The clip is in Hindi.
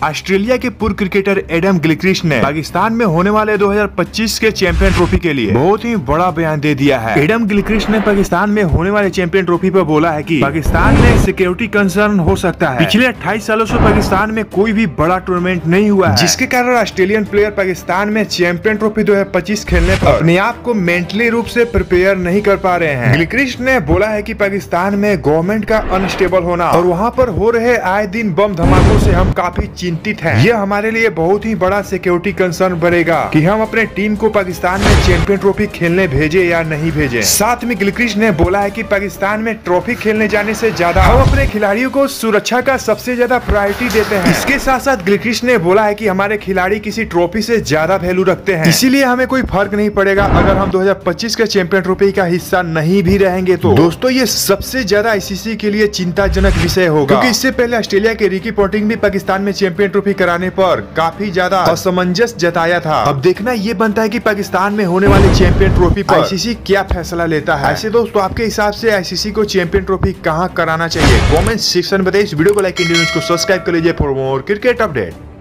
ऑस्ट्रेलिया के पूर्व क्रिकेटर एडम गिलक्रिस्ट ने पाकिस्तान में होने वाले 2025 के चैंपियन ट्रॉफी के लिए बहुत ही बड़ा बयान दे दिया है। एडम गिलक्रिस्ट ने पाकिस्तान में होने वाले चैंपियन ट्रॉफी पर बोला है कि पाकिस्तान में सिक्योरिटी कंसर्न हो सकता है। पिछले 28 सालों से पाकिस्तान में कोई भी बड़ा टूर्नामेंट नहीं हुआ है, जिसके कारण ऑस्ट्रेलियन प्लेयर पाकिस्तान में चैंपियन ट्रॉफी 2025 खेलने पर अपने आप को मेंटली रूप से प्रिपेयर नहीं कर पा रहे हैं। गिलक्रिस्ट ने बोला है कि पाकिस्तान में गवर्नमेंट का अनस्टेबल होना और वहाँ पर हो रहे आए दिन बम धमाकों से हम काफी चिंतित हैं। यह हमारे लिए बहुत ही बड़ा सिक्योरिटी कंसर्न बनेगा कि हम अपने टीम को पाकिस्तान में चैंपियन ट्रॉफी खेलने भेजे या नहीं भेजे। साथ में गिलक्रिस्ट ने बोला है कि पाकिस्तान में ट्रॉफी खेलने जाने से ज्यादा हम अपने खिलाड़ियों को सुरक्षा का सबसे ज्यादा प्रायोरिटी देते हैं। इसके साथ साथ गिलक्रिस्ट ने बोला है कि हमारे खिलाड़ी किसी ट्रॉफी से ज्यादा वैल्यू रखते हैं, इसीलिए हमें कोई फर्क नहीं पड़ेगा अगर हम 2025 के चैंपियन ट्रॉफी का हिस्सा नहीं भी रहेंगे। तो दोस्तों, ये सबसे ज्यादा आईसीसी के लिए चिंताजनक विषय होगा, क्योंकि इससे पहले ऑस्ट्रेलिया के रिकी पोंटिंग भी पाकिस्तान में चैंपियन ट्रॉफी कराने पर काफी ज्यादा असमंजस जताया था। अब देखना ये बनता है कि पाकिस्तान में होने वाले चैंपियन ट्रॉफी पर आईसीसी क्या फैसला लेता है। ऐसे दोस्तों, आपके हिसाब से आईसीसी को चैंपियन ट्रॉफी कहां कराना चाहिए? कमेंट सेक्शन में बताइए। इस वीडियो को लाइक, इंडियन न्यूज को सब्सक्राइब कर लीजिए फॉर मोर क्रिकेट अपडेट।